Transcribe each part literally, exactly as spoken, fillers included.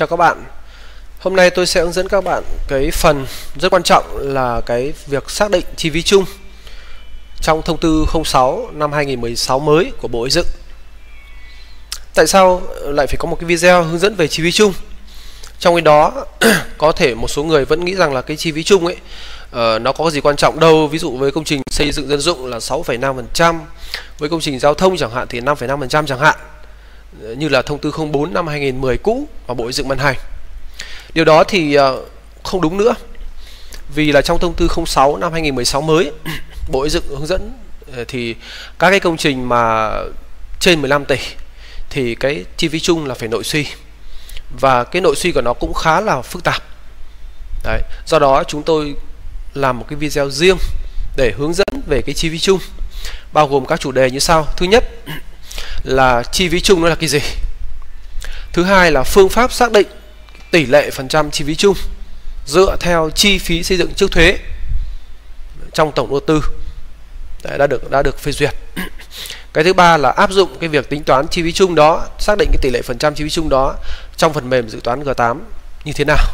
Chào các bạn. Hôm nay tôi sẽ hướng dẫn các bạn cái phần rất quan trọng là cái việc xác định chi phí chung trong thông tư không sáu năm hai nghìn không trăm mười sáu mới của Bộ Xây dựng. Tại sao lại phải có một cái video hướng dẫn về chi phí chung? Trong cái đó có thể một số người vẫn nghĩ rằng là cái chi phí chung ấy uh, nó có gì quan trọng đâu. Ví dụ với công trình xây dựng dân dụng là sáu phẩy năm phần trăm, với công trình giao thông chẳng hạn thì năm phẩy năm phần trăm chẳng hạn, như là thông tư không bốn năm hai nghìn không trăm mười cũ mà Bộ Xây dựng ban hành. Điều đó thì uh, không đúng nữa. Vì là trong thông tư không sáu năm hai nghìn không trăm mười sáu mới, Bộ Xây dựng hướng dẫn uh, thì các cái công trình mà trên mười lăm tỷ thì cái chi phí chung là phải nội suy. Và cái nội suy của nó cũng khá là phức tạp. Đấy, do đó chúng tôi làm một cái video riêng để hướng dẫn về cái chi phí chung, bao gồm các chủ đề như sau. Thứ nhất là chi phí chung nó là cái gì. Thứ hai là phương pháp xác định tỷ lệ phần trăm chi phí chung dựa theo chi phí xây dựng trước thuế trong tổng đầu tư. Đấy, đã được đã được phê duyệt. Cái thứ ba là áp dụng cái việc tính toán chi phí chung đó, xác định cái tỷ lệ phần trăm chi phí chung đó trong phần mềm dự toán G tám như thế nào.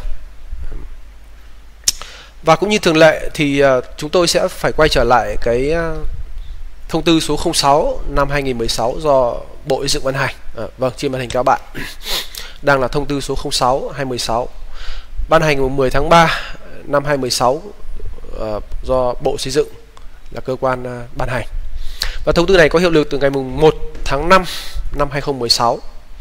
Và cũng như thường lệ thì uh, chúng tôi sẽ phải quay trở lại cái uh, thông tư số không sáu năm hai nghìn không trăm mười sáu do Bộ Xây dựng ban hành. À, vâng, trên màn hình các bạn đang là thông tư số không sáu hai nghìn không trăm mười sáu ban hành ngày mười tháng ba năm hai nghìn không trăm mười sáu uh, do Bộ Xây dựng là cơ quan uh, ban hành. Và thông tư này có hiệu lực từ ngày mùng một tháng năm năm hai nghìn không trăm mười sáu.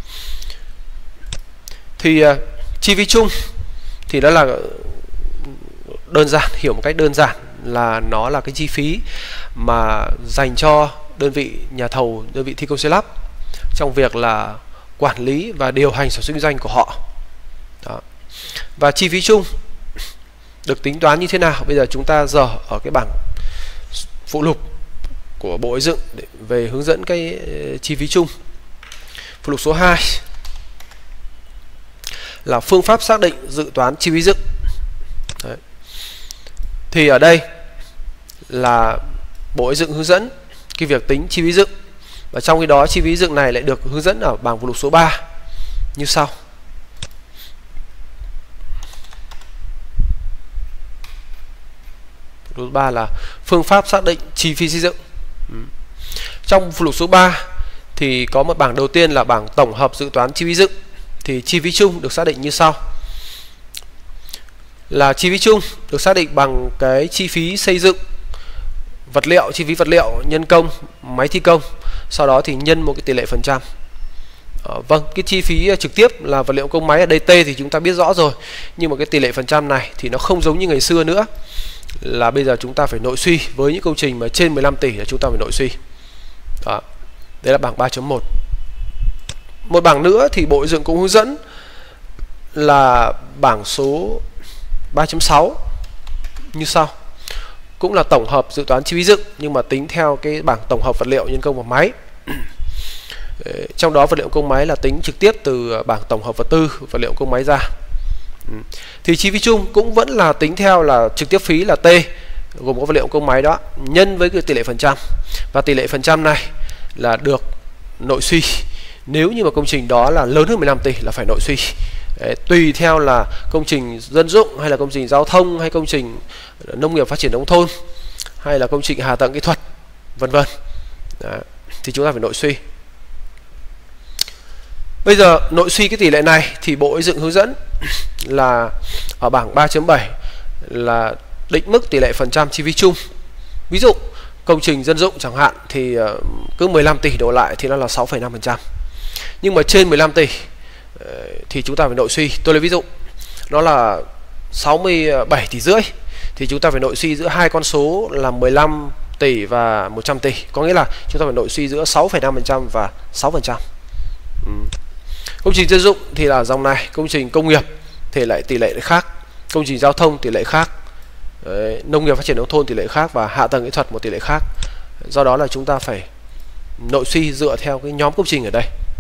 Thì uh, chi phí chung thì đó là đơn giản, hiểu một cách đơn giản là nó là cái chi phí mà dành cho đơn vị nhà thầu, đơn vị thi công xây lắp trong việc là quản lý và điều hành sản xuất kinh doanh của họ. Đó. Và chi phí chung được tính toán như thế nào? Bây giờ chúng ta dở ở cái bảng phụ lục của Bộ Xây dựng để về hướng dẫn cái chi phí chung. Phụ lục số hai là phương pháp xác định dự toán chi phí dựng. Đấy. Thì ở đây là Bộ Xây dựng hướng dẫn cái việc tính chi phí dựng, và trong khi đó chi phí dựng này lại được hướng dẫn ở bảng phụ lục số ba như sau. Phụ lục số ba là phương pháp xác định chi phí xây dựng. Ừ. Trong phụ lục số ba thì có một bảng đầu tiên là bảng tổng hợp dự toán chi phí dựng. Thì chi phí chung được xác định như sau. Là chi phí chung được xác định bằng cái chi phí xây dựng vật liệu, chi phí vật liệu, nhân công, máy thi công, sau đó thì nhân một cái tỷ lệ phần trăm. Ờ, vâng, cái chi phí trực tiếp là vật liệu công máy ở đây T thì chúng ta biết rõ rồi, nhưng mà cái tỷ lệ phần trăm này thì nó không giống như ngày xưa nữa, là bây giờ chúng ta phải nội suy. Với những công trình mà trên mười lăm tỷ là chúng ta phải nội suy. Đó. Đấy là bảng ba chấm một. Một bảng nữa thì Bộ Xây dựng cũng hướng dẫn là bảng số ba chấm sáu như sau. Cũng là tổng hợp dự toán chi phí dựng nhưng mà tính theo cái bảng tổng hợp vật liệu, nhân công và máy. Trong đó vật liệu công máy là tính trực tiếp từ bảng tổng hợp vật tư vật liệu công máy ra. Thì chi phí chung cũng vẫn là tính theo là trực tiếp phí là T gồm có vật liệu công máy đó nhân với cái tỷ lệ phần trăm, và tỷ lệ phần trăm này là được nội suy. Nếu như mà công trình đó là lớn hơn mười lăm tỷ là phải nội suy. Đấy, tùy theo là công trình dân dụng hay là công trình giao thông hay công trình nông nghiệp phát triển nông thôn hay là công trình hạ tầng kỹ thuật vân vân, thì chúng ta phải nội suy. Bây giờ nội suy cái tỷ lệ này thì Bộ Xây dựng hướng dẫn là ở bảng ba chấm bảy là định mức tỷ lệ phần trăm chi phí chung. Ví dụ công trình dân dụng chẳng hạn thì cứ mười lăm tỷ đổ lại thì nó là sáu phẩy năm phần trăm. Nhưng mà trên mười lăm tỷ thì chúng ta phải nội suy. Tôi lấy ví dụ nó là sáu mươi bảy tỷ rưỡi thì chúng ta phải nội suy giữa hai con số là mười lăm tỷ và một trăm tỷ. Có nghĩa là chúng ta phải nội suy giữa sáu phẩy năm phần trăm và sáu phần trăm. Ừ. Công trình dân dụng thì là dòng này, công trình công nghiệp thì lại tỷ lệ khác, công trình giao thông tỷ lệ khác, đấy, nông nghiệp phát triển nông thôn tỷ lệ khác và hạ tầng kỹ thuật một tỷ lệ khác. Do đó là chúng ta phải nội suy dựa theo cái nhóm công trình ở đây.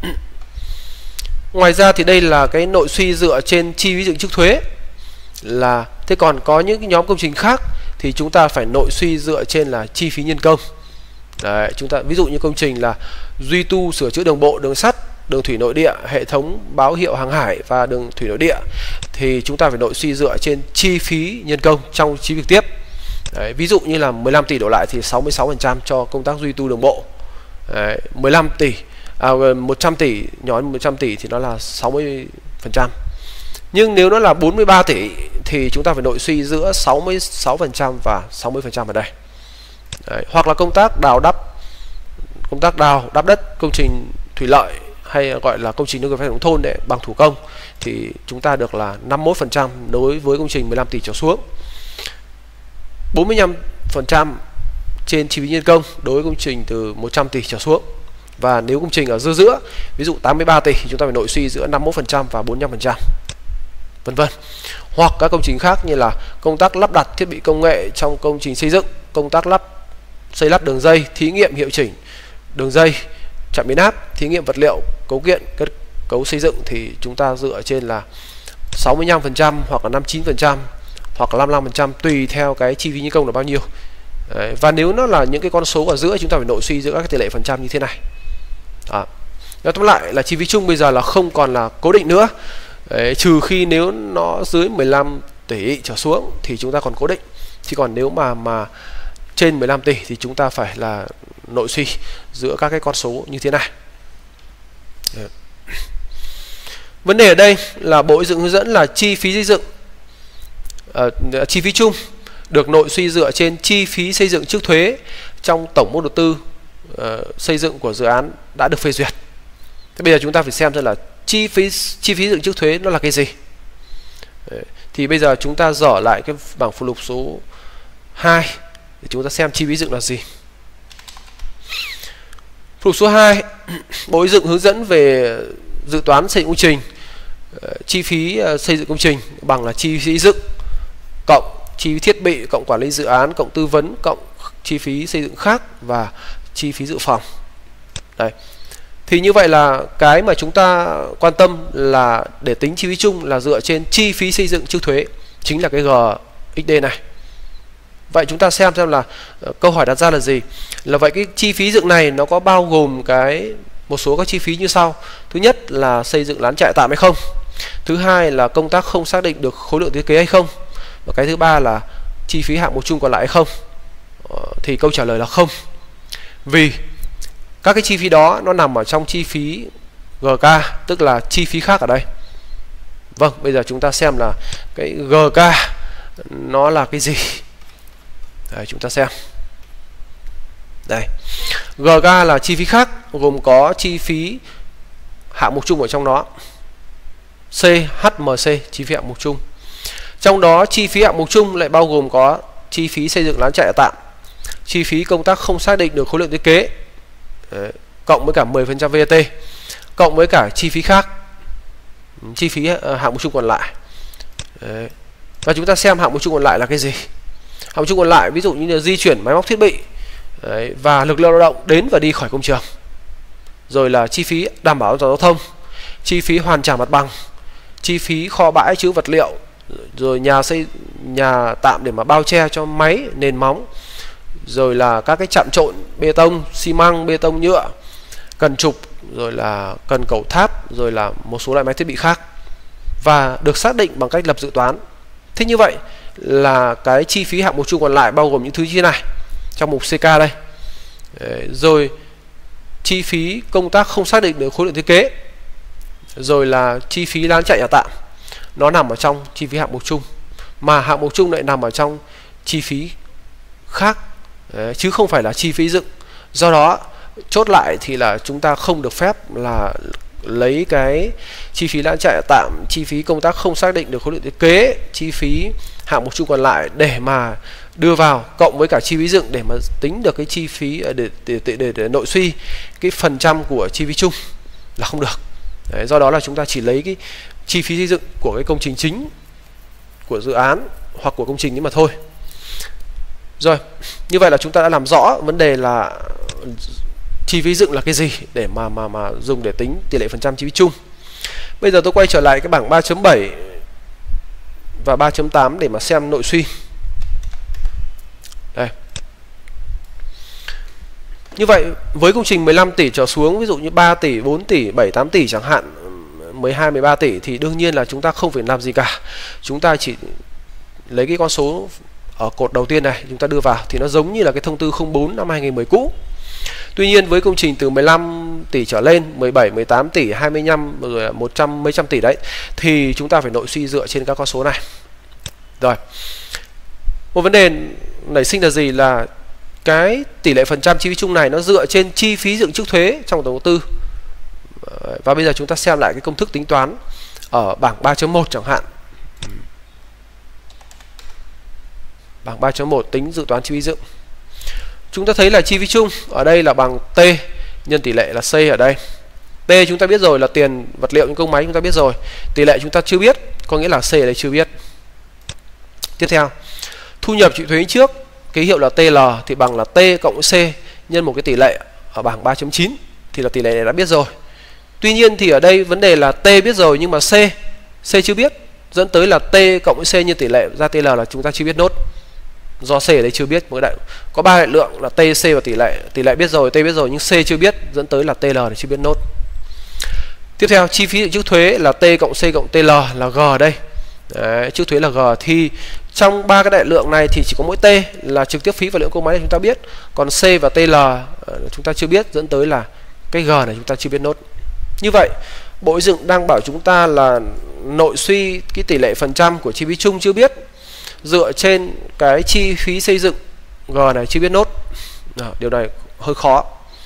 Ngoài ra thì đây là cái nội suy dựa trên chi phí dựng trước thuế. Là thế còn có những cái nhóm công trình khác thì chúng ta phải nội suy dựa trên là chi phí nhân công. Đấy, chúng ta ví dụ như công trình là duy tu sửa chữa đường bộ, đường sắt đường thủy nội địa, hệ thống báo hiệu hàng hải và đường thủy nội địa thì chúng ta phải nội suy dựa trên chi phí nhân công trong chi trực tiếp. Đấy, ví dụ như là mười lăm tỷ đổ lại thì sáu mươi sáu phần trăm cho công tác duy tu đường bộ. Đấy, mười lăm tỷ à, một trăm tỷ, nhóm một trăm tỷ thì nó là sáu mươi phần trăm. Nhưng nếu nó là bốn mươi ba tỷ thì chúng ta phải nội suy giữa sáu mươi sáu phần trăm và sáu mươi phần trăm ở đây. Đấy, hoặc là công tác đào đắp công tác đào đắp đất, công trình thủy lợi hay gọi là công trình nông nghiệp phát triển nông thôn đấy bằng thủ công thì chúng ta được là năm mươi mốt phần trăm đối với công trình mười lăm tỷ trở xuống, bốn mươi lăm phần trăm trên chi phí nhân công đối với công trình từ một trăm tỷ trở xuống. Và nếu công trình ở giữa giữa, ví dụ tám mươi ba tỷ thì chúng ta phải nội suy giữa năm mươi mốt phần trăm và bốn mươi lăm phần trăm, vân vân. Hoặc các công trình khác như là công tác lắp đặt thiết bị công nghệ trong công trình xây dựng, công tác lắp xây lắp đường dây, thí nghiệm hiệu chỉnh đường dây, trạm biến áp, thí nghiệm vật liệu, cấu kiện, kết cấu xây dựng thì chúng ta dựa trên là sáu mươi lăm phần trăm hoặc là năm mươi chín phần trăm hoặc là năm mươi lăm phần trăm tùy theo cái chi phí nhân công là bao nhiêu. Đấy, và nếu nó là những cái con số ở giữa chúng ta phải nội suy giữa các tỷ lệ phần trăm như thế này. Đó. Nói tóm lại là chi phí chung bây giờ là không còn là cố định nữa. Đấy, trừ khi nếu nó dưới mười lăm tỷ trở xuống thì chúng ta còn cố định. Chứ còn nếu mà mà trên mười lăm tỷ thì chúng ta phải là nội suy giữa các cái con số như thế này. Đấy. Vấn đề ở đây là Bộ Xây dựng hướng dẫn là chi phí xây dựng uh, chi phí chung được nội suy dựa trên chi phí xây dựng trước thuế trong tổng mức đầu tư uh, xây dựng của dự án đã được phê duyệt. Thế bây giờ chúng ta phải xem xem là chi phí chi phí xây dựng trước thuế nó là cái gì. Đấy. Thì bây giờ chúng ta dở lại cái bảng phụ lục số hai để chúng ta xem chi phí dựng là gì. Phụ lục số hai, Bộ Xây dựng hướng dẫn về dự toán xây dựng công trình. Chi phí xây dựng công trình bằng là chi phí dựng cộng chi phí thiết bị cộng quản lý dự án cộng tư vấn cộng chi phí xây dựng khác và chi phí dự phòng. Đây. Thì như vậy là cái mà chúng ta quan tâm là để tính chi phí chung là dựa trên chi phí xây dựng trước thuế, chính là cái G X D này. Vậy chúng ta xem xem là uh, câu hỏi đặt ra là gì? Là vậy cái chi phí dựng này nó có bao gồm cái một số các chi phí như sau. Thứ nhất là xây dựng lán trại tạm hay không? Thứ hai là công tác không xác định được khối lượng thiết kế hay không? Và cái thứ ba là chi phí hạng mục chung còn lại hay không? Uh, thì câu trả lời là không. Vì các cái chi phí đó nó nằm ở trong chi phí G K, tức là chi phí khác ở đây. Vâng, bây giờ chúng ta xem là cái G K nó là cái gì. Đây, chúng ta xem. Đây. G K là chi phí khác, gồm có chi phí hạng mục chung ở trong đó. C, H M C, chi phí hạng mục chung. Trong đó chi phí hạng mục chung lại bao gồm có chi phí xây dựng lán trại tạm, chi phí công tác không xác định được khối lượng thiết kế, đấy, cộng với cả mười phần trăm V A T, cộng với cả chi phí khác, chi phí uh, hạng mục chung còn lại. Đấy. Và chúng ta xem hạng mục chung còn lại là cái gì. Hạng mục chung còn lại ví dụ như là di chuyển máy móc thiết bị, đấy, và lực lượng lao động đến và đi khỏi công trường, rồi là chi phí đảm bảo an toàn giao thông, chi phí hoàn trả mặt bằng, chi phí kho bãi chứa vật liệu, rồi nhà xây nhà tạm để mà bao che cho máy nền móng, rồi là các cái trạm trộn bê tông, xi măng, bê tông nhựa, cần trục, rồi là cần cầu tháp, rồi là một số loại máy thiết bị khác, và được xác định bằng cách lập dự toán. Thế như vậy là cái chi phí hạng mục chung còn lại bao gồm những thứ như thế này trong mục C K đây. Đấy, rồi chi phí công tác không xác định được khối lượng thiết kế, rồi là chi phí lán chạy nhà tạm, nó nằm ở trong chi phí hạng mục chung, mà hạng mục chung lại nằm ở trong chi phí khác. Đấy, chứ không phải là chi phí dựng. Do đó chốt lại thì là chúng ta không được phép là lấy cái chi phí lán trại tạm, chi phí công tác không xác định được khối lượng thiết kế, chi phí hạng mục chung còn lại để mà đưa vào cộng với cả chi phí dựng để mà tính được cái chi phí để để, để, để, để, để nội suy cái phần trăm của chi phí chung là không được. Đấy, do đó là chúng ta chỉ lấy cái chi phí xây dựng của cái công trình chính của dự án hoặc của công trình ấy mà thôi. Rồi, như vậy là chúng ta đã làm rõ vấn đề là chi phí dựng là cái gì để mà mà mà dùng để tính tỷ lệ phần trăm chi phí chung. Bây giờ tôi quay trở lại cái bảng ba chấm bảy và ba chấm tám để mà xem nội suy. Đây. Như vậy với công trình mười lăm tỷ trở xuống, ví dụ như ba tỷ, bốn tỷ, bảy, tám tỷ chẳng hạn, mười hai, mười ba tỷ thì đương nhiên là chúng ta không phải làm gì cả. Chúng ta chỉ lấy cái con số ở cột đầu tiên này chúng ta đưa vào thì nó giống như là cái thông tư không bốn năm hai nghìn mười cũ. Tuy nhiên với công trình từ mười lăm tỷ trở lên, mười bảy, mười tám tỷ, hai mươi lăm, rồi một trăm mấy trăm tỷ đấy, thì chúng ta phải nội suy dựa trên các con số này. Rồi, một vấn đề nảy sinh là gì? Là cái tỷ lệ phần trăm chi phí chung này nó dựa trên chi phí dựng trước thuế trong tổng đầu tư. Và bây giờ chúng ta xem lại cái công thức tính toán ở bảng ba chấm một chẳng hạn. Bảng ba chấm một tính dự toán chi phí dựng. Chúng ta thấy là chi phí chung ở đây là bằng T nhân tỷ lệ là C ở đây. T chúng ta biết rồi là tiền vật liệu những công máy chúng ta biết rồi. Tỷ lệ chúng ta chưa biết, có nghĩa là C ở đây chưa biết. Tiếp theo, thu nhập chịu thuế trước, ký hiệu là T L thì bằng là T cộng C nhân một cái tỷ lệ ở bảng ba chấm chín thì là tỷ lệ này đã biết rồi. Tuy nhiên thì ở đây vấn đề là T biết rồi nhưng mà C C chưa biết, dẫn tới là T cộng C nhân tỷ lệ ra T L là chúng ta chưa biết nốt. Do C ở đây chưa biết, một đại có ba đại lượng là T, C và tỷ lệ. Tỷ lệ biết rồi, T biết rồi nhưng C chưa biết, dẫn tới là T L thì chưa biết nốt. Tiếp theo, chi phí trước thuế là T cộng C cộng T L là G ở đây. Đấy, trước thuế là G thì trong ba cái đại lượng này thì chỉ có mỗi T là trực tiếp phí vật liệu công máy này chúng ta biết, còn C và T L chúng ta chưa biết, dẫn tới là cái G này chúng ta chưa biết nốt. Như vậy Bộ Xây dựng đang bảo chúng ta là nội suy cái tỷ lệ phần trăm của chi phí chung chưa biết, dựa trên cái chi phí xây dựng G này chưa biết nốt. Đó, điều này hơi khó.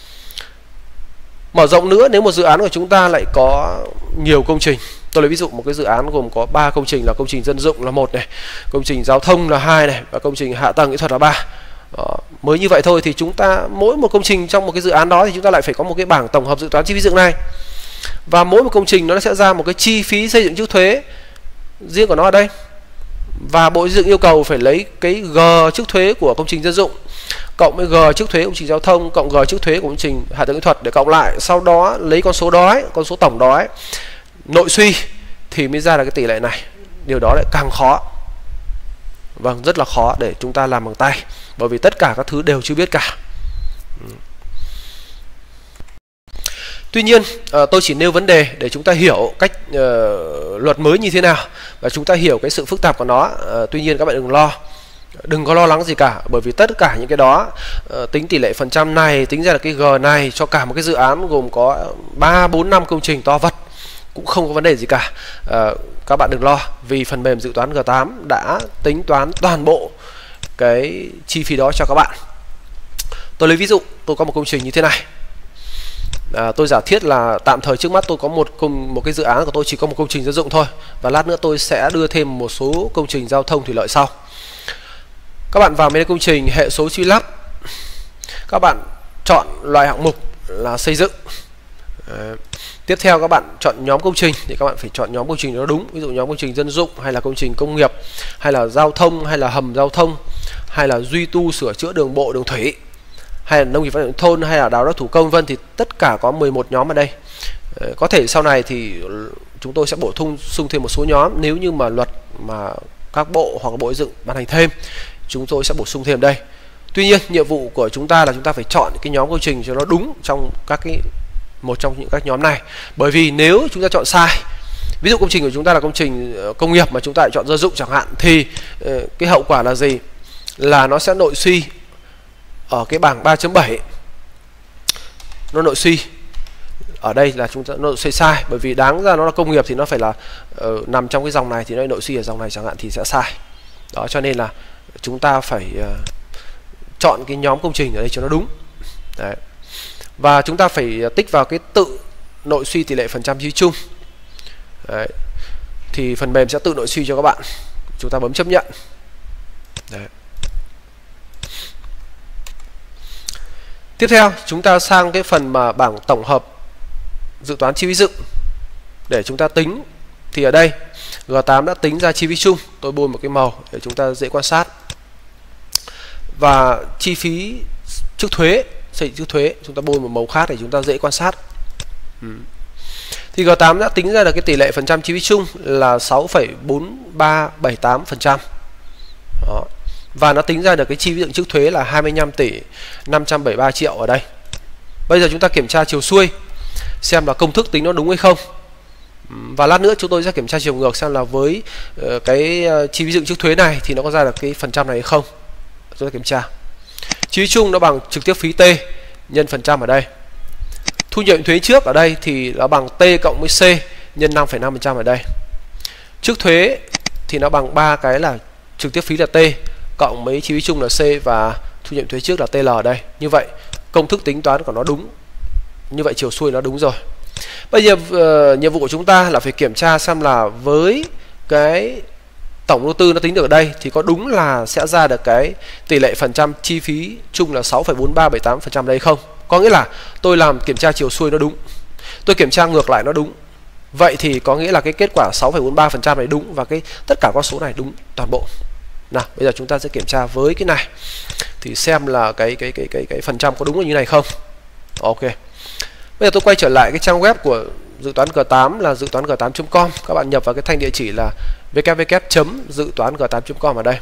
Mở rộng nữa, nếu một dự án của chúng ta lại có nhiều công trình, tôi lấy ví dụ một cái dự án gồm có ba công trình là công trình dân dụng là một này, công trình giao thông là hai này và công trình hạ tầng kỹ thuật là ba. Đó, mới như vậy thôi thì chúng ta mỗi một công trình trong một cái dự án đó thì chúng ta lại phải có một cái bảng tổng hợp dự toán chi phí dựng này. Và mỗi một công trình nó sẽ ra một cái chi phí xây dựng trước thuế riêng của nó ở đây. Và Bộ Xây dựng yêu cầu phải lấy cái G trước thuế của công trình dân dụng cộng với G trước thuế của công trình giao thông cộng G trước thuế của công trình hạ tầng kỹ thuật để cộng lại, sau đó lấy con số đó ấy, con số tổng đó ấy, nội suy thì mới ra là cái tỷ lệ này. Điều đó lại càng khó. Vâng, rất là khó để chúng ta làm bằng tay, bởi vì tất cả các thứ đều chưa biết cả. Tuy nhiên tôi chỉ nêu vấn đề để chúng ta hiểu cách uh, luật mới như thế nào và chúng ta hiểu cái sự phức tạp của nó. Uh, tuy nhiên các bạn đừng lo, đừng có lo lắng gì cả, bởi vì tất cả những cái đó uh, tính tỷ lệ phần trăm này, tính ra là cái G này cho cả một cái dự án gồm có ba, bốn, năm công trình to vật cũng không có vấn đề gì cả. Uh, các bạn đừng lo, vì phần mềm dự toán G tám đã tính toán toàn bộ cái chi phí đó cho các bạn. Tôi lấy ví dụ, tôi có một công trình như thế này. À, tôi giả thiết là tạm thời trước mắt tôi có một công một cái dự án của tôi chỉ có một công trình dân dụng thôi, và lát nữa tôi sẽ đưa thêm một số công trình giao thông thủy lợi sau. Các bạn vào menu công trình, hệ số truy lắp, các bạn chọn loại hạng mục là xây dựng. À, tiếp theo các bạn chọn nhóm công trình thì các bạn phải chọn nhóm công trình nó đúng, ví dụ nhóm công trình dân dụng hay là công trình công nghiệp hay là giao thông hay là hầm giao thông hay là duy tu sửa chữa đường bộ đường thủy hay là nông nghiệp phát triển thôn hay là đào đất thủ công vân, thì tất cả có mười một nhóm ở đây. Có thể sau này thì chúng tôi sẽ bổ sung thêm một số nhóm, nếu như mà luật mà các bộ hoặc Bộ Xây dựng ban hành thêm, chúng tôi sẽ bổ sung thêm đây. Tuy nhiên nhiệm vụ của chúng ta là chúng ta phải chọn cái nhóm công trình cho nó đúng trong các cái một trong những các nhóm này, bởi vì nếu chúng ta chọn sai, ví dụ công trình của chúng ta là công trình công nghiệp mà chúng ta lại chọn dân dụng chẳng hạn, thì cái hậu quả là gì? Là nó sẽ nội suy ở cái bảng ba chấm bảy, nó nội suy ở đây là chúng ta nội suy sai, bởi vì đáng ra nó là công nghiệp thì nó phải là uh, nằm trong cái dòng này, thì nó nội suy ở dòng này chẳng hạn thì sẽ sai. Đó, cho nên là chúng ta phải uh, chọn cái nhóm công trình ở đây cho nó đúng. Đấy. Và chúng ta phải tích vào cái tự nội suy tỷ lệ phần trăm chi phí chung. Đấy. Thì phần mềm sẽ tự nội suy cho các bạn. Chúng ta bấm chấp nhận. Đấy. Tiếp theo chúng ta sang cái phần mà bảng tổng hợp dự toán chi phí dựng để chúng ta tính. Thì ở đây G tám đã tính ra chi phí chung, tôi bôi một cái màu để chúng ta dễ quan sát. Và chi phí trước thuế, xây dựng trước thuế, chúng ta bôi một màu khác để chúng ta dễ quan sát. ừ. Thì G tám đã tính ra được cái tỷ lệ phần trăm chi phí chung là sáu phẩy bốn ba bảy tám phần trăm. Đó. Và nó tính ra được cái chi phí dựng trước thuế là hai mươi lăm tỷ năm trăm bảy mươi ba triệu ở đây. Bây giờ chúng ta kiểm tra chiều xuôi xem là công thức tính nó đúng hay không. Và lát nữa chúng tôi sẽ kiểm tra chiều ngược xem là với uh, cái uh, chi phí dựng trước thuế này thì nó có ra được cái phần trăm này hay không. Chúng ta kiểm tra. Chi phí chung nó bằng trực tiếp phí T nhân phần trăm ở đây. Thu nhập thuế trước ở đây thì nó bằng T cộng với C nhân năm phẩy năm phần trăm ở đây. Trước thuế thì nó bằng ba cái là trực tiếp phí là T cộng với chi phí chung là C và thu nhập thuế trước là T L ở đây. Như vậy công thức tính toán của nó đúng. Như vậy chiều xuôi nó đúng rồi. Bây giờ uh, nhiệm vụ của chúng ta là phải kiểm tra xem là với cái tổng đầu tư nó tính được ở đây thì có đúng là sẽ ra được cái tỷ lệ phần trăm chi phí chung là sáu phẩy bốn ba bảy tám phần trăm đây không? Có nghĩa là tôi làm kiểm tra chiều xuôi nó đúng, tôi kiểm tra ngược lại nó đúng. Vậy thì có nghĩa là cái kết quả sáu phẩy bốn ba phần trăm này đúng và cái tất cả con số này đúng toàn bộ. Nào, bây giờ chúng ta sẽ kiểm tra với cái này thì xem là cái cái cái cái cái phần trăm có đúng là như này không. Ok. Bây giờ tôi quay trở lại cái trang web của dự toán G tám là dự toán G tám chấm com. Các bạn nhập vào cái thanh địa chỉ là w w w chấm dự toán G tám chấm com ở đây.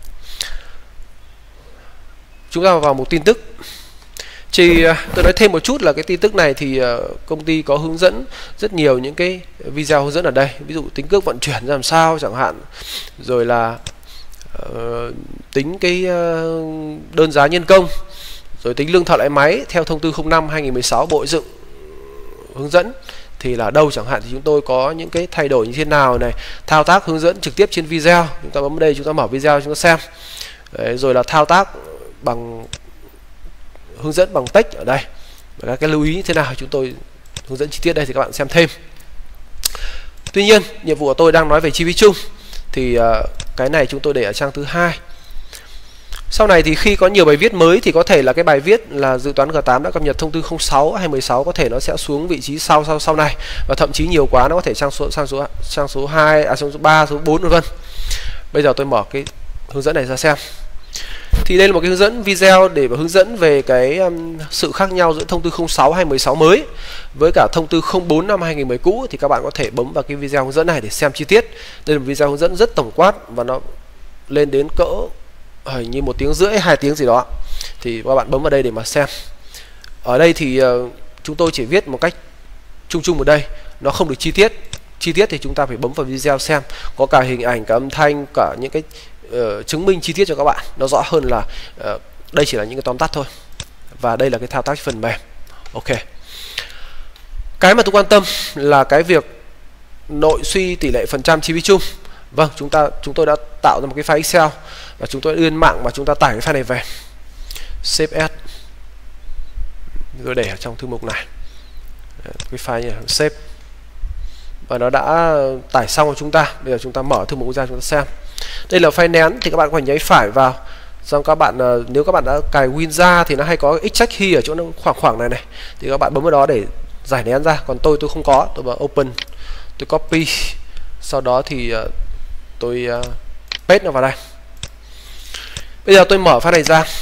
Chúng ta vào một tin tức. Chỉ tôi nói thêm một chút là cái tin tức này thì công ty có hướng dẫn rất nhiều những cái video hướng dẫn ở đây. Ví dụ tính cước vận chuyển ra làm sao chẳng hạn. Rồi là uh, tính cái uh, đơn giá nhân công. Rồi tính lương thợ lái máy theo thông tư không năm hai nghìn không trăm mười sáu Bộ Xây dựng hướng dẫn thì là đâu chẳng hạn thì chúng tôi có những cái thay đổi như thế nào này, thao tác hướng dẫn trực tiếp trên video. Chúng ta bấm vào đây, chúng ta mở video chúng ta xem. Đấy, rồi là thao tác bằng hướng dẫn bằng text ở đây. Và các cái lưu ý thế nào chúng tôi hướng dẫn chi tiết đây thì các bạn xem thêm. Tuy nhiên nhiệm vụ của tôi đang nói về chi phí chung thì uh, cái này chúng tôi để ở trang thứ hai. Sau này thì khi có nhiều bài viết mới thì có thể là cái bài viết là dự toán G tám đã cập nhật thông tư không sáu hay mười sáu có thể nó sẽ xuống vị trí sau sau sau này, và thậm chí nhiều quá nó có thể sang số sang số sang số hai, à sang số ba, số bốn vân vân. Bây giờ tôi mở cái hướng dẫn này ra xem. Thì đây là một cái hướng dẫn video để hướng dẫn về cái um, sự khác nhau giữa thông tư không sáu hay mười sáu mới với cả thông tư không bốn năm hai nghìn không trăm mười cũ, thì các bạn có thể bấm vào cái video hướng dẫn này để xem chi tiết. Đây là một video hướng dẫn rất tổng quát và nó lên đến cỡ hình như một tiếng rưỡi hai tiếng gì đó, thì các bạn bấm vào đây để mà xem. Ở đây thì uh, chúng tôi chỉ viết một cách chung chung ở đây, nó không được chi tiết. Chi tiết thì chúng ta phải bấm vào video xem, có cả hình ảnh, cả âm thanh, cả những cái uh, chứng minh chi tiết cho các bạn nó rõ hơn. Là uh, đây chỉ là những cái tóm tắt thôi, và đây là cái thao tác phần mềm. Ok. Cái mà tôi quan tâm là cái việc nội suy tỷ lệ phần trăm chi phí chung. Vâng, chúng ta chúng tôi đã tạo ra một cái file Excel và chúng tôi lên mạng và chúng ta tải cái file này về. Save as. Rồi để ở trong thư mục này. Cái file này save. Và nó đã tải xong cho chúng ta. Bây giờ chúng ta mở thư mục ra chúng ta xem. Đây là file nén thì các bạn có thể nháy phải vào. Xong các bạn nếu các bạn đã cài Win ra thì nó hay có extract key ở chỗ nó khoảng khoảng này này. Thì các bạn bấm vào đó để giải nén ra. Còn tôi tôi không có, tôi vào open, tôi copy. Sau đó thì uh, tôi uh, paste nó vào đây. Bây giờ tôi mở file này ra.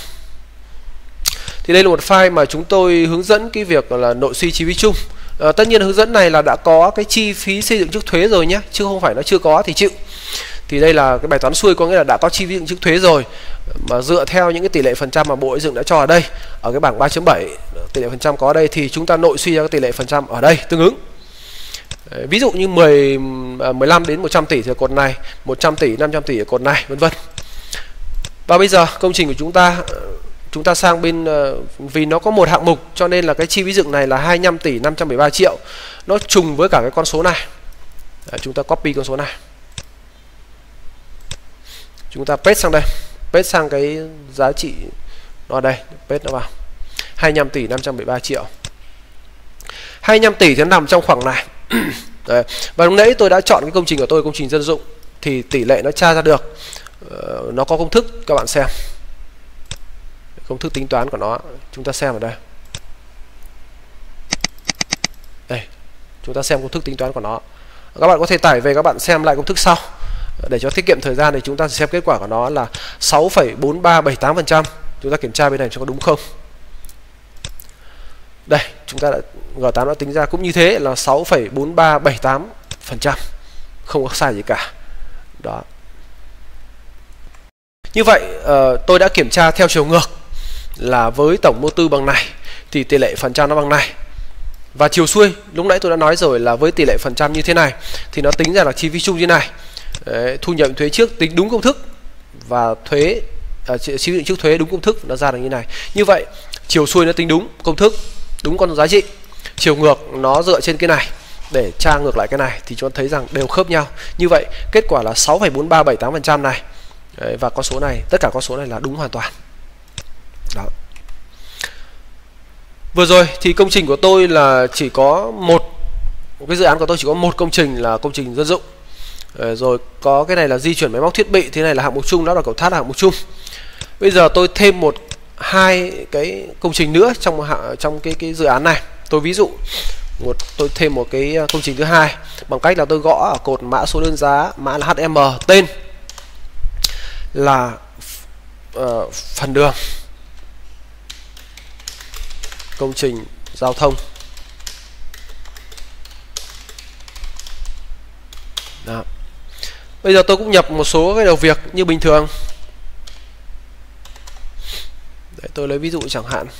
Thì đây là một file mà chúng tôi hướng dẫn cái việc là nội suy chi phí chung. uh, Tất nhiên hướng dẫn này là đã có cái chi phí xây dựng trước thuế rồi nhé, chứ không phải nó chưa có thì chịu. Thì đây là cái bài toán xuôi, có nghĩa là đã có chi phí dựng trước thuế rồi, mà dựa theo những cái tỷ lệ phần trăm mà Bộ Xây dựng đã cho ở đây, ở cái bảng ba chấm bảy tỷ lệ phần trăm có ở đây, thì chúng ta nội suy ra cái tỷ lệ phần trăm ở đây tương ứng. Ví dụ như mười, mười lăm đến một trăm tỷ thì ở cột này, một trăm tỷ, năm trăm tỷ ở cột này, vân vân. Và bây giờ công trình của chúng ta chúng ta sang bên, vì nó có một hạng mục cho nên là cái chi phí dựng này là hai mươi lăm tỷ năm trăm mười ba triệu, nó trùng với cả cái con số này. Đấy, chúng ta copy con số này, chúng ta paste sang đây, paste sang cái giá trị nó ở đây, paste nó vào hai mươi lăm tỷ năm trăm mười ba triệu. hai mươi lăm tỷ thì nó nằm trong khoảng này. Đấy. Và lúc nãy tôi đã chọn cái công trình của tôi, công trình dân dụng, thì tỷ lệ nó tra ra được. uh, Nó có công thức, các bạn xem công thức tính toán của nó, chúng ta xem ở đây. Đây, chúng ta xem công thức tính toán của nó. Các bạn có thể tải về các bạn xem lại công thức sau. Để cho tiết kiệm thời gian thì chúng ta xem kết quả của nó là sáu phẩy bốn ba bảy tám phần trăm. Chúng ta kiểm tra bên này cho có đúng không. Đây, chúng ta đã G tám đã tính ra cũng như thế là sáu phẩy bốn ba bảy tám phần trăm. Không có sai gì cả. Đó. Như vậy uh, tôi đã kiểm tra theo chiều ngược là với tổng vô tư bằng này thì tỷ lệ phần trăm nó bằng này. Và chiều xuôi lúc nãy tôi đã nói rồi là với tỷ lệ phần trăm như thế này thì nó tính ra là chi phí chung như này. Đấy, thu nhập thuế trước tính đúng công thức và thuế à, chi phí trước thuế đúng công thức, nó ra được như này. Như vậy chiều xuôi nó tính đúng công thức, đúng con giá trị. Chiều ngược nó dựa trên cái này để tra ngược lại cái này thì chúng ta thấy rằng đều khớp nhau. Như vậy kết quả là sáu phẩy bốn ba bảy tám phần trăm này. Đấy, và con số này, tất cả con số này là đúng hoàn toàn. Đó. Vừa rồi thì công trình của tôi là chỉ có một, cái dự án của tôi chỉ có một công trình là công trình dân dụng. Đấy, rồi có cái này là di chuyển máy móc thiết bị, thế này là hạng mục chung, đó là cầu tháp là hạng mục chung. Bây giờ tôi thêm một hai cái công trình nữa trong trong cái cái dự án này. Tôi ví dụ một tôi thêm một cái công trình thứ hai bằng cách là tôi gõ ở cột mã số đơn giá, mã là hát em, tên là uh, phần đường công trình giao thông. Đó. Bây giờ tôi cũng nhập một số cái đầu việc như bình thường. Để tôi lấy ví dụ chẳng hạn.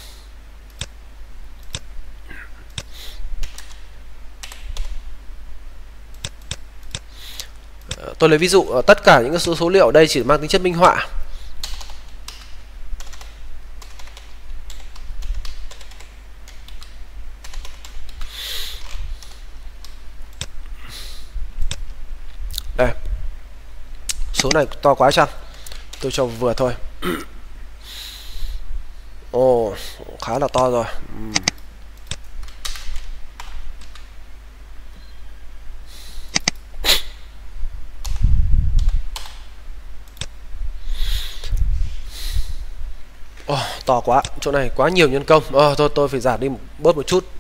Tôi lấy ví dụ tất cả những cái số số liệu ở đây chỉ mang tính chất minh họa. Đây. Số này to quá chăng? Tôi cho vừa thôi. Ồ, khá là to rồi. uhm. Ồ, to quá, chỗ này quá nhiều nhân công. Ờ, thôi tôi phải giảm đi bớt một chút.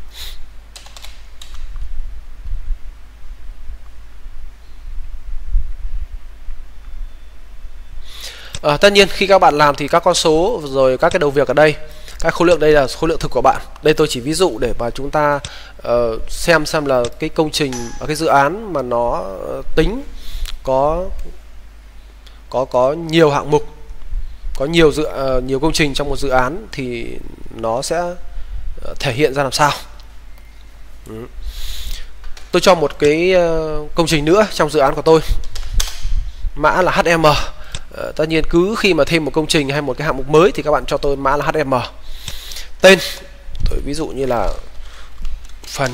À, tất nhiên khi các bạn làm thì các con số rồi các cái đầu việc ở đây, các khối lượng đây là khối lượng thực của bạn. Đây tôi chỉ ví dụ để mà chúng ta uh, xem xem là cái công trình và cái dự án mà nó uh, tính có có có nhiều hạng mục, có nhiều dự uh, nhiều công trình trong một dự án thì nó sẽ uh, thể hiện ra làm sao. ừ. Tôi cho một cái uh, công trình nữa trong dự án của tôi, mã là hát em. Uh, tất nhiên cứ khi mà thêm một công trình hay một cái hạng mục mới thì các bạn cho tôi mã là hát em. Tên tôi ví dụ như là phần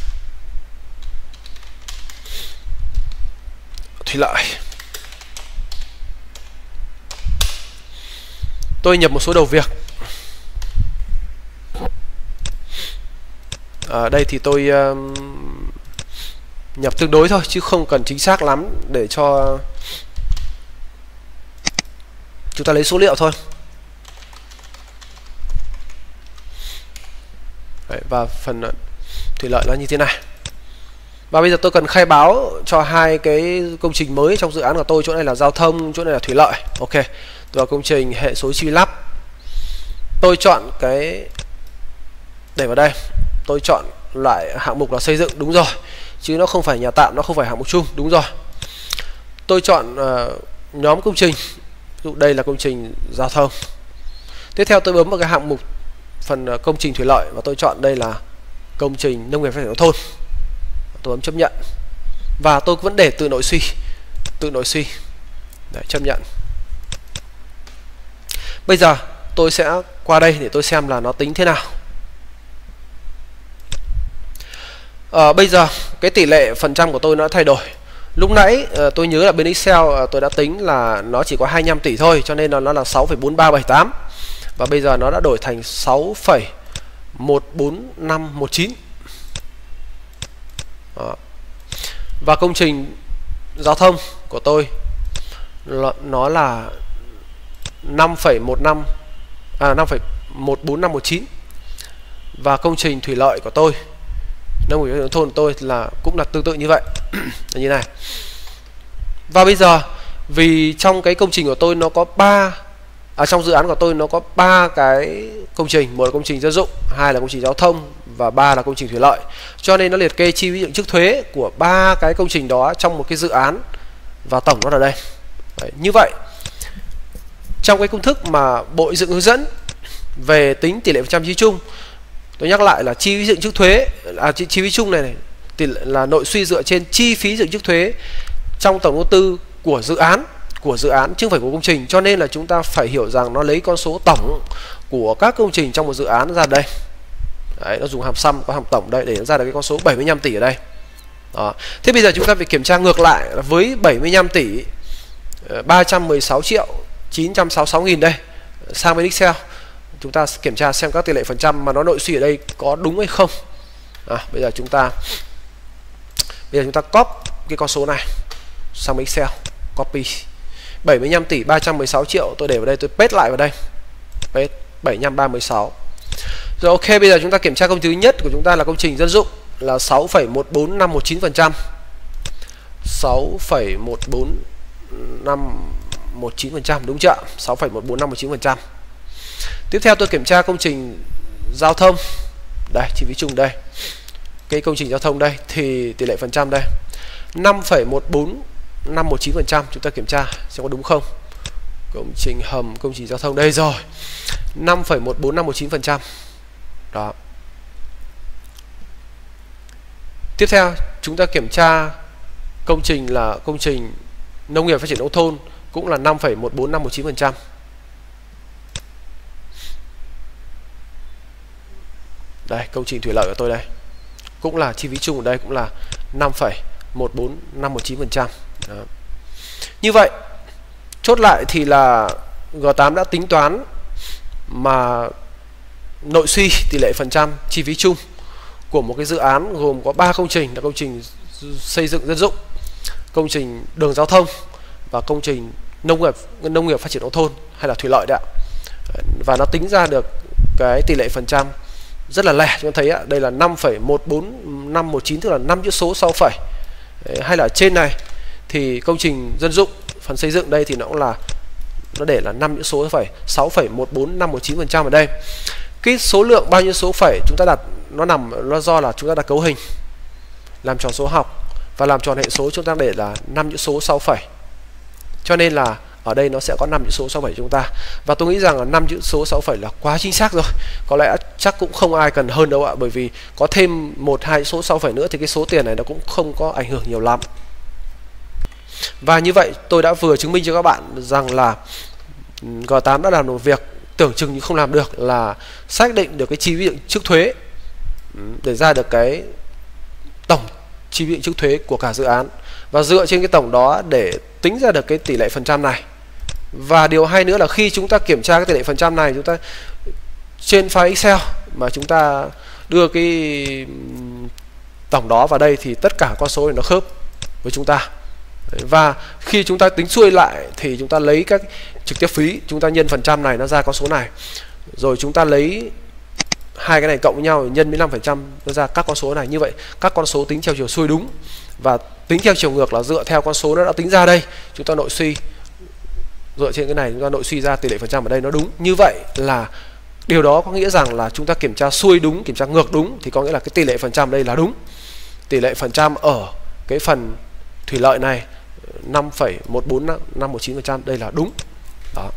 thủy lợi. Tôi nhập một số đầu việc. Ở đây thì tôi uh, nhập tương đối thôi chứ không cần chính xác lắm để cho chúng ta lấy số liệu thôi. Đấy, và phần thủy lợi nó như thế này. Và bây giờ tôi cần khai báo cho hai cái công trình mới trong dự án của tôi. Chỗ này là giao thông, chỗ này là thủy lợi. Ok, tôi vào công trình hệ số chi lắp. Tôi chọn cái để vào đây. Tôi chọn lại hạng mục là xây dựng, đúng rồi. Chứ nó không phải nhà tạm, nó không phải hạng mục chung, đúng rồi. Tôi chọn uh, nhóm công trình. Ví dụ đây là công trình giao thông. Tiếp theo tôi bấm vào cái hạng mục phần công trình thủy lợi và tôi chọn đây là công trình nông nghiệp phát triển nông thôn. Tôi bấm chấp nhận và tôi vẫn để tự nội suy, tự nội suy. Đấy, chấp nhận. Bây giờ tôi sẽ qua đây để tôi xem là nó tính thế nào. À, bây giờ cái tỷ lệ phần trăm của tôi nó đã thay đổi. Lúc nãy uh, tôi nhớ là bên Excel uh, tôi đã tính là nó chỉ có hai mươi lăm tỷ thôi, cho nên là nó là sáu phẩy bốn ba bảy tám. Và bây giờ nó đã đổi thành sáu phẩy một bốn năm một chín. Đó. Và công trình giao thông của tôi nó là năm phẩy một năm à năm phẩy một bốn năm một chín. Và công trình thủy lợi của tôi, nông nghiệp nông thôn của tôi là cũng là tương tự như vậy. Là như này. Và bây giờ vì trong cái công trình của tôi nó có ba à, trong dự án của tôi nó có ba cái công trình, một là công trình dân dụng, hai là công trình giao thông và ba là công trình thủy lợi, cho nên nó liệt kê chi phí trước thuế của ba cái công trình đó trong một cái dự án và tổng nó ở đây. Đấy, như vậy trong cái công thức mà Bộ Xây dựng hướng dẫn về tính tỷ lệ phần trăm chi chung Tôi nhắc lại là chi phí dựng trước thuế, à, chi, chi phí chung này, này tỷ lệ là nội suy dựa trên chi phí dựng trước thuế trong tổng đầu tư của dự án, của dự án chứ không phải của công trình. Cho nên là chúng ta phải hiểu rằng nó lấy con số tổng của các công trình trong một dự án ra đây. Đấy, nó dùng hàm sum có hàm tổng đây để nó ra được cái con số bảy mươi lăm tỷ ở đây. Đó. Thế bây giờ chúng ta phải kiểm tra ngược lại với bảy mươi lăm tỷ ba trăm mười sáu triệu chín trăm sáu mươi sáu nghìn đây, sang bên Excel chúng ta kiểm tra xem các tỷ lệ phần trăm mà nó nội suy ở đây có đúng hay không. À, bây giờ chúng ta bây giờ chúng ta copy cái con số này sang bên Excel, copy bảy mươi lăm tỷ ba trăm mười sáu triệu, tôi để vào đây, tôi paste lại vào đây, paste bảy mươi lăm ba mươi sáu. Rồi ok, bây giờ chúng ta kiểm tra công thứ nhất của chúng ta là công trình dân dụng là sáu phẩy một bốn năm một chín phần trăm, sáu phẩy một bốn năm một chín phần trăm, đúng chưa? sáu phẩy một bốn năm một chín phần trăm. Tiếp theo tôi kiểm tra công trình giao thông. Đây, chi phí chung đây. Cái công trình giao thông đây thì tỷ lệ phần trăm đây năm phẩy một bốn năm một chín phần trăm, chúng ta kiểm tra xem có đúng không. Công trình hầm, công trình giao thông đây rồi. năm phẩy một bốn năm một chín phần trăm. Đó. Tiếp theo chúng ta kiểm tra công trình là công trình nông nghiệp phát triển nông thôn, cũng là năm phẩy một bốn năm một chín phần trăm. Đây, công trình thủy lợi của tôi đây cũng là chi phí chung ở đây cũng là năm phẩy một bốn năm một chín phần trăm. Như vậy chốt lại thì là G tám đã tính toán mà nội suy tỷ lệ phần trăm chi phí chung của một cái dự án gồm có ba công trình là công trình xây dựng dân dụng, công trình đường giao thông và công trình nông nghiệp nông nghiệp phát triển nông thôn hay là thủy lợi đấy ạ. Và nó tính ra được cái tỷ lệ phần trăm rất là lẻ. Chúng ta thấy ạ, đây là năm phẩy một bốn năm một chín, tức là năm chữ số sau phẩy. Đấy, hay là trên này thì công trình dân dụng phần xây dựng đây thì nó cũng là nó để là năm chữ số phẩy, sáu phẩy một bốn năm một chín phần trăm ở đây. Cái số lượng bao nhiêu số phẩy chúng ta đặt nó nằm nó do là chúng ta đặt cấu hình làm tròn số học và làm tròn hệ số, chúng ta để là năm chữ số sau phẩy. Cho nên là ở đây nó sẽ có năm chữ số sau phẩy chúng ta. Và tôi nghĩ rằng là năm chữ số sau phẩy là quá chính xác rồi. Có lẽ chắc cũng không ai cần hơn đâu ạ, bởi vì có thêm một hai số sau phẩy nữa thì cái số tiền này nó cũng không có ảnh hưởng nhiều lắm. Và như vậy tôi đã vừa chứng minh cho các bạn rằng là G tám đã làm một việc tưởng chừng như không làm được, là xác định được cái chi phí trước thuế để ra được cái tổng chi phí trước thuế của cả dự án, và dựa trên cái tổng đó để tính ra được cái tỷ lệ phần trăm này. Và điều hay nữa là khi chúng ta kiểm tra cái tỷ lệ phần trăm này, chúng ta trên file Excel mà chúng ta đưa cái tổng đó vào đây thì tất cả con số này nó khớp với chúng ta. Và khi chúng ta tính xuôi lại thì chúng ta lấy các trực tiếp phí, chúng ta nhân phần trăm này nó ra con số này, rồi chúng ta lấy hai cái này cộng với nhau nhân với năm phần trăm nó ra các con số này. Như vậy các con số tính theo chiều xuôi đúng, và tính theo chiều ngược là dựa theo con số nó đã tính ra đây, chúng ta nội suy dựa trên cái này chúng ta nội suy ra tỷ lệ phần trăm ở đây nó đúng. Như vậy là điều đó có nghĩa rằng là chúng ta kiểm tra xuôi đúng, kiểm tra ngược đúng, thì có nghĩa là cái tỷ lệ phần trăm đây là đúng. Tỷ lệ phần trăm ở cái phần thủy lợi này năm phẩy một bốn năm một chín phần trăm đây là đúng. Đó.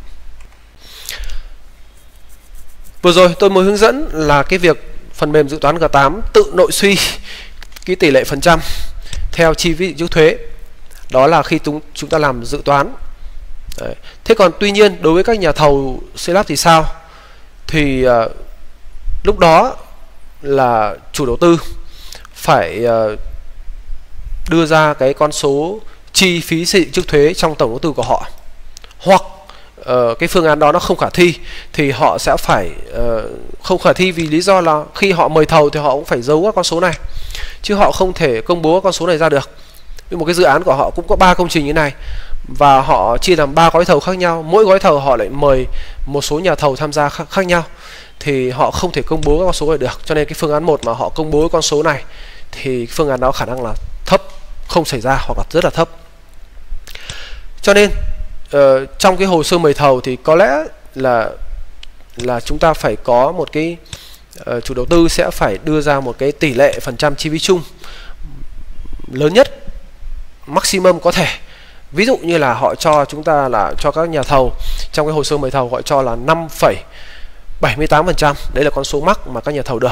Vừa rồi tôi mới hướng dẫn là cái việc phần mềm dự toán G tám tự nội suy cái tỷ lệ phần trăm theo chi phí trước thuế. Đó là khi chúng, chúng ta làm dự toán. Đấy. Thế còn tuy nhiên đối với các nhà thầu xây lắp thì sao? Thì uh, lúc đó là chủ đầu tư phải uh, đưa ra cái con số chi phí xây dựng trước thuế trong tổng đầu tư của họ, hoặc uh, cái phương án đó nó không khả thi thì họ sẽ phải uh, không khả thi vì lý do là khi họ mời thầu thì họ cũng phải giấu các con số này, chứ họ không thể công bố các con số này ra được. Vì một cái dự án của họ cũng có ba công trình như này và họ chia làm ba gói thầu khác nhau, mỗi gói thầu họ lại mời một số nhà thầu tham gia khác, khác nhau, thì họ không thể công bố các con số này được. Cho nên cái phương án một mà họ công bố con số này thì phương án đó khả năng là thấp, không xảy ra hoặc là rất là thấp. Cho nên uh, trong cái hồ sơ mời thầu thì có lẽ là là chúng ta phải có một cái uh, chủ đầu tư sẽ phải đưa ra một cái tỷ lệ phần trăm chi phí chung lớn nhất, maximum có thể. Ví dụ như là họ cho chúng ta là cho các nhà thầu trong cái hồ sơ mời thầu họ cho là năm phẩy bảy mươi tám phần trăm, đấy là con số mắc mà các nhà thầu được.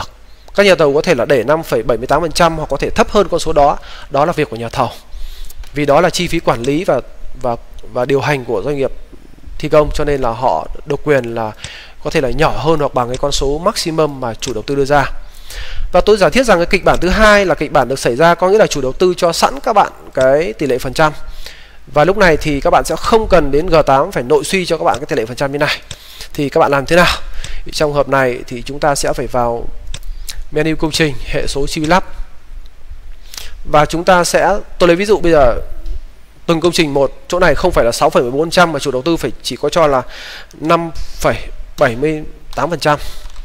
Các nhà thầu có thể là để năm phẩy bảy mươi tám phần trăm hoặc có thể thấp hơn con số đó. Đó là việc của nhà thầu. Vì đó là chi phí quản lý và và và điều hành của doanh nghiệp thi công, cho nên là họ độc quyền là có thể là nhỏ hơn hoặc bằng cái con số maximum mà chủ đầu tư đưa ra. Và tôi giả thiết rằng cái kịch bản thứ hai là kịch bản được xảy ra, có nghĩa là chủ đầu tư cho sẵn các bạn cái tỷ lệ phần trăm. Và lúc này thì các bạn sẽ không cần đến G tám phải nội suy cho các bạn cái tỷ lệ phần trăm như này. Thì các bạn làm thế nào? Trong hợp này thì chúng ta sẽ phải vào menu công trình, hệ số chi phí lắp. Và chúng ta sẽ, tôi lấy ví dụ bây giờ từng công trình một, chỗ này không phải là sáu phẩy mười bốn phần trăm mà chủ đầu tư phải chỉ có cho là năm phẩy bảy mươi tám phần trăm.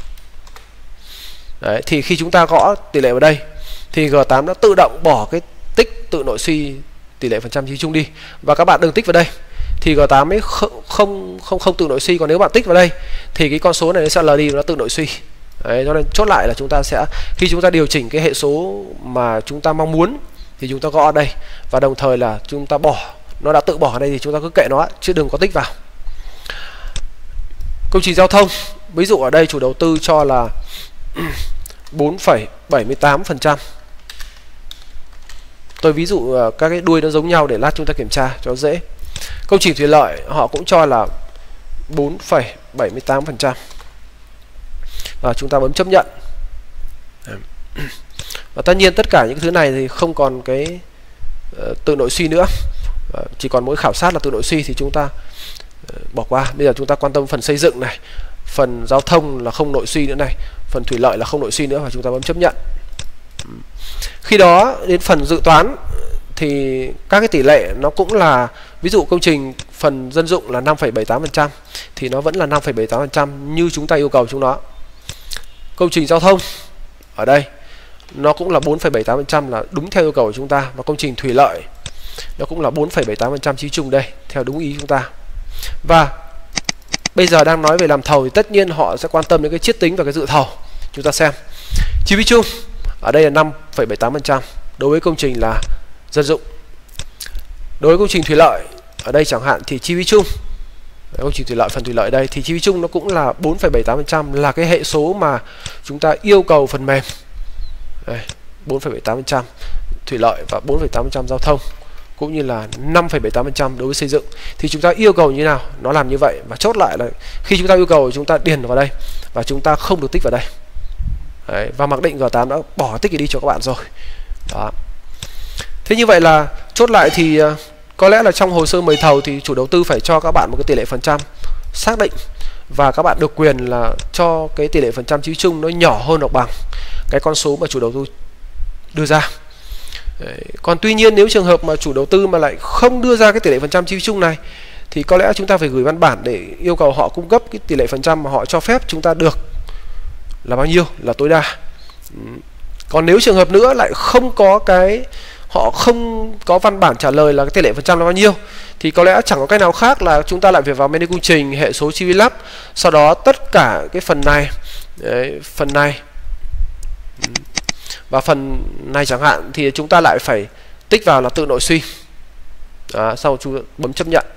Đấy, thì khi chúng ta gõ tỷ lệ vào đây thì G tám đã tự động bỏ cái tích tự nội suy tỷ lệ phần trăm chi chung đi, và các bạn đừng tích vào đây thì G tám ấy không không không không tự nội suy. Còn nếu bạn tích vào đây thì cái con số này nó sẽ lờ đi và nó tự nội suy. Đấy, cho nên chốt lại là chúng ta sẽ, khi chúng ta điều chỉnh cái hệ số mà chúng ta mong muốn thì chúng ta gõ ở đây, và đồng thời là chúng ta bỏ, nó đã tự bỏ ở đây thì chúng ta cứ kệ nó chứ đừng có tích vào. Công trình giao thông, ví dụ ở đây chủ đầu tư cho là bốn phẩy bảy mươi tám phần trăm. Tôi ví dụ các cái đuôi nó giống nhau để lát chúng ta kiểm tra cho dễ. Công trình thủy lợi họ cũng cho là bốn phẩy bảy mươi tám phần trăm. Và chúng ta bấm chấp nhận. Và tất nhiên tất cả những thứ này thì không còn cái uh, tự nội suy nữa, uh, chỉ còn mỗi khảo sát là tự nội suy thì chúng ta uh, bỏ qua. Bây giờ chúng ta quan tâm phần xây dựng này, phần giao thông là không nội suy nữa này, phần thủy lợi là không nội suy nữa, và chúng ta bấm chấp nhận. Khi đó đến phần dự toán thì các cái tỷ lệ nó cũng là, ví dụ công trình phần dân dụng là năm phẩy bảy mươi tám phần trăm thì nó vẫn là năm phẩy bảy mươi tám phần trăm như chúng ta yêu cầu chúng nó. Công trình giao thông ở đây nó cũng là bốn phẩy bảy mươi tám phần trăm là đúng theo yêu cầu của chúng ta, và công trình thủy lợi nó cũng là bốn phẩy bảy mươi tám phần trăm chi chung đây theo đúng ý chúng ta. Và bây giờ đang nói về làm thầu thì tất nhiên họ sẽ quan tâm đến cái chiết tính và cái dự thầu. Chúng ta xem chi phí chung ở đây là năm phẩy bảy mươi tám phần trăm đối với công trình là dân dụng. Đối với công trình thủy lợi ở đây chẳng hạn thì chi phí chung, công trình thủy lợi, phần thủy lợi đây thì chi phí chung nó cũng là bốn phẩy bảy mươi tám phần trăm là cái hệ số mà chúng ta yêu cầu phần mềm. Đây, bốn phẩy bảy mươi tám phần trăm thủy lợi và bốn phẩy tám phần trăm giao thông, cũng như là năm phẩy bảy mươi tám phần trăm đối với xây dựng. Thì chúng ta yêu cầu như nào nó làm như vậy, và chốt lại là khi chúng ta yêu cầu chúng ta điền vào đây và chúng ta không được tích vào đây. Đấy, và mặc định G tám đã bỏ tích đi cho các bạn rồi. Đó. Thế như vậy là chốt lại thì uh, có lẽ là trong hồ sơ mời thầu thì chủ đầu tư phải cho các bạn một cái tỷ lệ phần trăm xác định, và các bạn được quyền là cho cái tỷ lệ phần trăm chi phí chung nó nhỏ hơn hoặc bằng cái con số mà chủ đầu tư đưa ra. Đấy. Còn tuy nhiên nếu trường hợp mà chủ đầu tư mà lại không đưa ra cái tỷ lệ phần trăm chi phí chung này thì có lẽ chúng ta phải gửi văn bản để yêu cầu họ cung cấp cái tỷ lệ phần trăm mà họ cho phép chúng ta được là bao nhiêu là tối đa. Còn nếu trường hợp nữa lại không có cái, họ không có văn bản trả lời là cái tỷ lệ phần trăm là bao nhiêu thì có lẽ chẳng có cách nào khác là chúng ta lại phải vào menu công trình, hệ số chi phí lắp, sau đó tất cả cái phần này, đấy, phần này và phần này chẳng hạn thì chúng ta lại phải tích vào là tự nội suy. Đó, sau chúng ta bấm chấp nhận.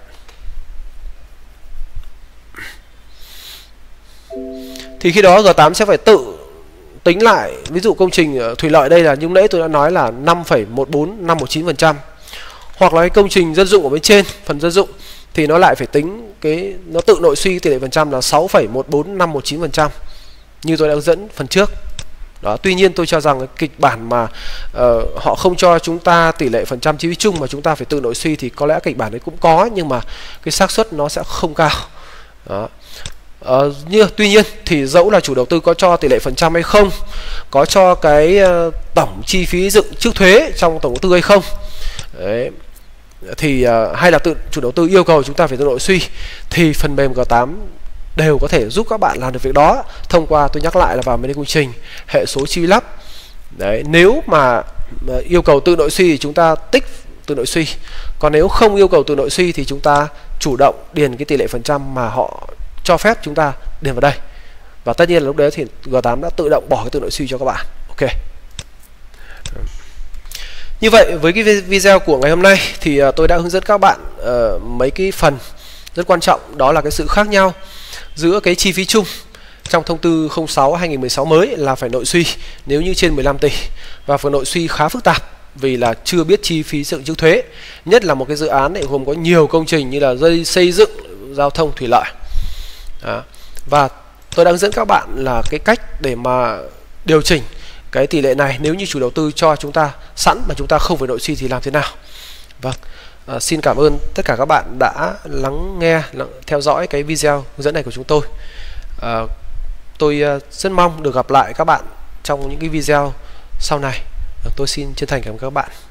Thì khi đó G tám sẽ phải tự tính lại, ví dụ công trình thủy lợi đây là như nãy tôi đã nói là năm phẩy một bốn năm một chín phần trăm, hoặc là cái công trình dân dụng ở bên trên, phần dân dụng thì nó lại phải tính cái, nó tự nội suy tỷ lệ phần trăm là sáu phẩy một bốn năm một chín phần trăm như tôi đã hướng dẫn phần trước. Đó, tuy nhiên tôi cho rằng cái kịch bản mà uh, họ không cho chúng ta tỷ lệ phần trăm chi phí chung mà chúng ta phải tự nội suy thì có lẽ kịch bản đấy cũng có, nhưng mà cái xác suất nó sẽ không cao. Đó. Uh, như tuy nhiên thì dẫu là chủ đầu tư có cho tỷ lệ phần trăm hay không, có cho cái uh, tổng chi phí dựng trước thuế trong tổng đầu tư hay không, đấy, thì uh, hay là tự chủ đầu tư yêu cầu chúng ta phải tự nội suy, thì phần mềm G tám đều có thể giúp các bạn làm được việc đó thông qua, tôi nhắc lại là vào menu công trình, hệ số chi phí lắp. Đấy, nếu mà, mà yêu cầu tự nội suy thì chúng ta tích tự nội suy, còn nếu không yêu cầu tự nội suy thì chúng ta chủ động điền cái tỷ lệ phần trăm mà họ cho phép chúng ta điền vào đây, và tất nhiên là lúc đấy thì G tám đã tự động bỏ cái tự nội suy cho các bạn. Ok. Như vậy với cái video của ngày hôm nay thì tôi đã hướng dẫn các bạn uh, mấy cái phần rất quan trọng, đó là cái sự khác nhau giữa cái chi phí chung trong thông tư không sáu hai nghìn mười sáu mới là phải nội suy nếu như trên mười lăm tỷ, và phần nội suy khá phức tạp vì là chưa biết chi phí dựng trước thuế, nhất là một cái dự án này gồm có nhiều công trình như là dây xây dựng, giao thông, thủy lợi. Đó. Và tôi đang dẫn các bạn là cái cách để mà điều chỉnh cái tỷ lệ này nếu như chủ đầu tư cho chúng ta sẵn mà chúng ta không phải nội suy thì làm thế nào. Vâng, à, xin cảm ơn tất cả các bạn đã lắng nghe, theo dõi cái video hướng dẫn này của chúng tôi. à, Tôi rất mong được gặp lại các bạn trong những cái video sau này. Tôi xin chân thành cảm ơn các bạn.